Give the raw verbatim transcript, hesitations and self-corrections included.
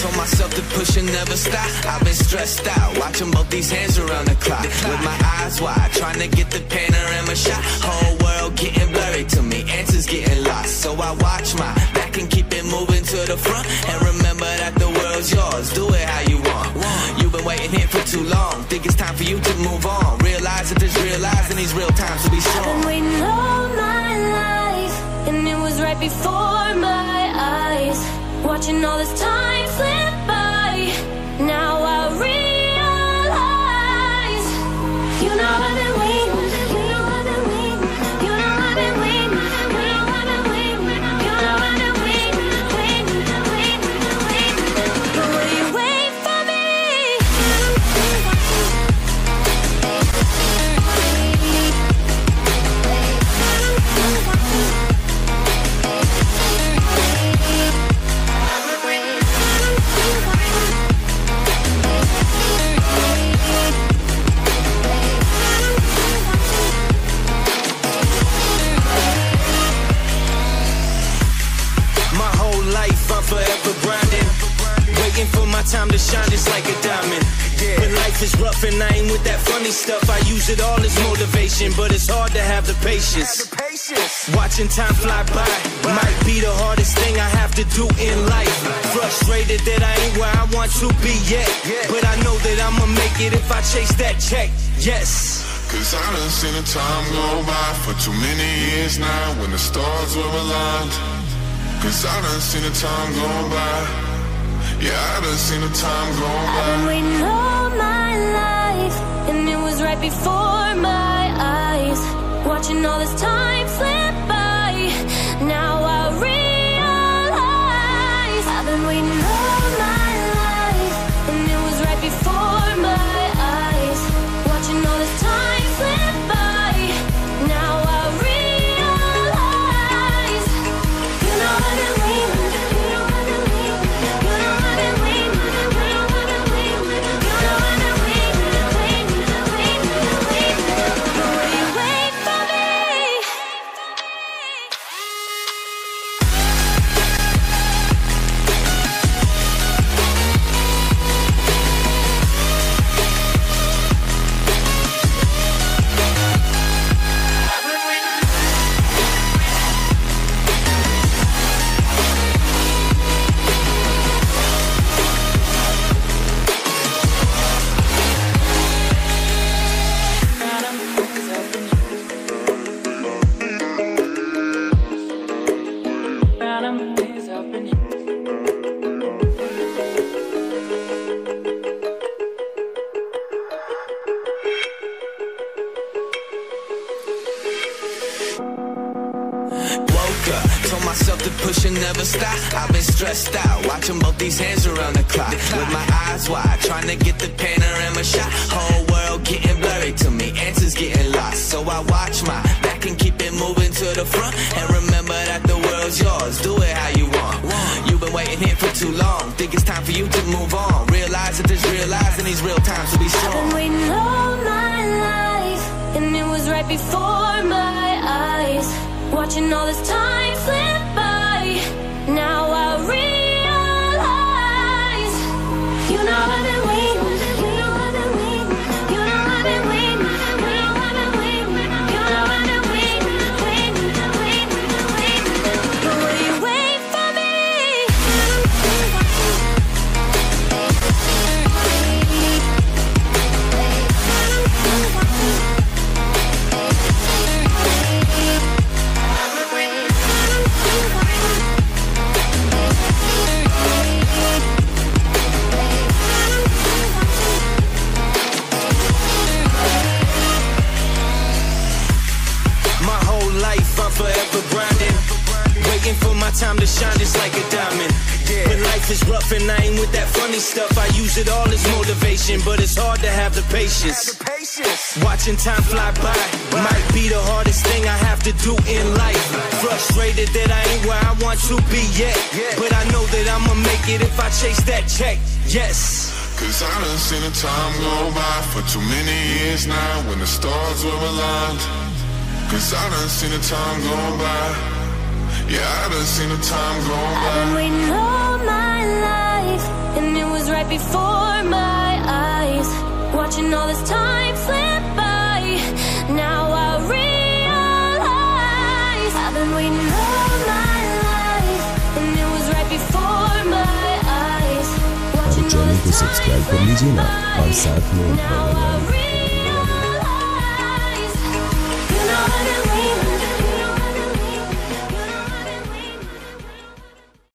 Told myself to push and never stop. I've been stressed out, watching both these hands around the clock. With my eyes wide, trying to get the panorama shot. Whole world getting blurry to me, answers getting lost. So I watch my back and keep it moving to the front. And remember that the world's yours, do it how you want. You've been waiting here for too long, think it's time for you to move on. Realize that there's realize in these real times to be strong. I've been waiting all my life, and it was right before my eyes. Watching all this time slip by, now I realize. You know I've been waiting, you know I've been waiting, you know I've been waiting, you know I've been waiting, you know I've been waiting, waiting, waiting, waiting. But will you wait for me? Forever grinding, waiting for my time to shine just like a diamond. Yeah. When life is rough and I ain't with that funny stuff, I use it all as motivation, but it's hard to have the patience. Watching time fly by might be the hardest thing I have to do in life. Frustrated that I ain't where I want to be yet, but I know that I'ma make it if I chase that check. Yes. Cause I done seen the time go by for too many years now when the stars were aligned. Cause I done seen the time go by. Yeah, I done seen the time go by. I've been waiting all my life, and it was right before my eyes. Watching all this time slip by, now I realize. I've been waiting all my life, and it was right before my eyes. Watching all this time slip by, now I realize. You know I've been waiting, you know I've been waiting, you know I've been waiting, you know I've been waiting, you know I've been waiting, waiting, waiting, waiting. But will you wait for me? Told myself to push and never stop. I've been stressed out, watching both these hands around the clock. With my eyes wide, trying to get the panorama shot. Whole world getting blurry to me, answers getting lost. So I watch my back and keep it moving to the front. And remember that the world's yours, do it how you want. You've been waiting here for too long, think it's time for you to move on. Realize that there's realize in these real times to be strong. I've been waiting all my life, and it was right before my eyes. Watching all this time slip by, now I realize. You know I've been waiting, you know I've been waiting, you know I've been waiting, you know I've been waiting, you know I've been waiting, waiting, waiting, waiting. But will you wait for me? Forever grinding, waiting for my time to shine just like a diamond. Yeah. When life is rough and I ain't with that funny stuff, I use it all as motivation, but it's hard to have the patience. Watching time fly by might be the hardest thing I have to do in life. Frustrated that I ain't where I want to be yet, but I know that I'ma make it if I chase that check. Yes. Cause I done seen the time go by for too many years now when the stars were aligned. Cause I done seen the time go by. Yeah, I done seen the time go by. I've been waiting all my life, before my eyes, watching all this time slip by. Now I realize I've been waiting all my life, and it was right before my eyes, watching all channel this को time subscribe कर slip लीजिए ना by. और साथ में Now I realize